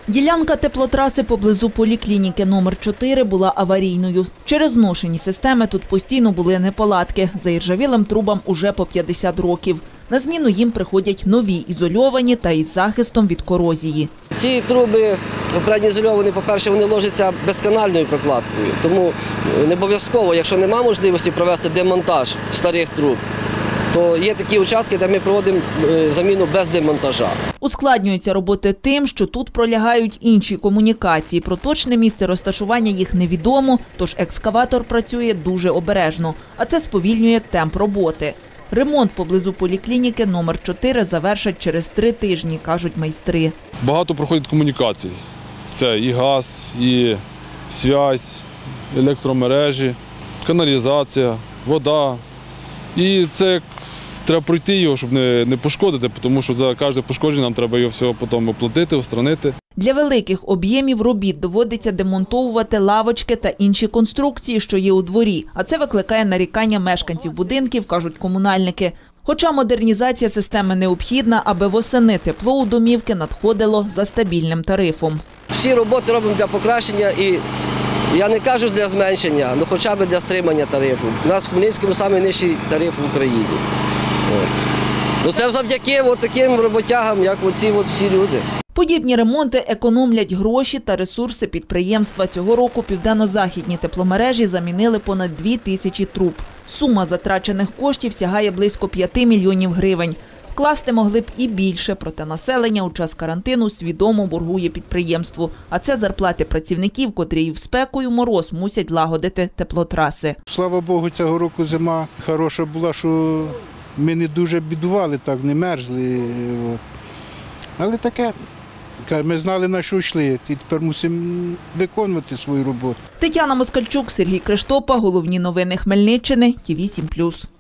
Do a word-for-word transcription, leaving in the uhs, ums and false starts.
Ділянка теплотраси поблизу поліклініки номер чотири була аварійною. Через зношені системи тут постійно були неполадки. Заіржавілим трубам уже по п'ятдесят років. На зміну їм приходять нові, ізольовані та із захистом від корозії. Ці труби попередньо ізольовані, по-перше, вони ложаться безканальною прокладкою. Тому не обов'язково, якщо немає можливості провести демонтаж старих труб, то є такі участки, де ми проводимо заміну без демонтажа. Ускладнюються роботи тим, що тут пролягають інші комунікації. Про точне місце розташування їх невідомо, тож екскаватор працює дуже обережно, а це сповільнює темп роботи. Ремонт поблизу поліклініки номер чотири завершать через три тижні, кажуть майстри. Багато проходить комунікацій. Це і газ, і зв'язь, електромережі, каналізація, вода. І це треба пройти його, щоб не, не пошкодити, тому що за кожне пошкодження нам треба його все потім оплатити, устранити. Для великих об'ємів робіт доводиться демонтовувати лавочки та інші конструкції, що є у дворі. А це викликає нарікання мешканців будинків, кажуть комунальники. Хоча модернізація системи необхідна, аби восени тепло у домівки надходило за стабільним тарифом. Всі роботи робимо для покращення і, я не кажу для зменшення, але хоча б для стримання тарифу. У нас в Хмельницькому найнижчий тариф в Україні. От. Ну, це завдяки от таким роботягам, як оці от всі люди. Подібні ремонти економлять гроші та ресурси підприємства. Цього року південно-західні тепломережі замінили понад дві тисячі труб. Сума затрачених коштів сягає близько п'яти мільйонів гривень. Вкласти могли б і більше, проте населення у час карантину свідомо боргує підприємству. А це зарплати працівників, котрі і в спеку, і в мороз мусять лагодити теплотраси. Слава Богу, цього року зима хороша була, що ми не дуже бідували, так, не мерзли. Але таке. Ми знали, на що йшли, і тепер мусимо виконувати свою роботу. Тетяна Москальчук, Сергій Криштопа. Головні новини Хмельниччини. Ті вісім плюс.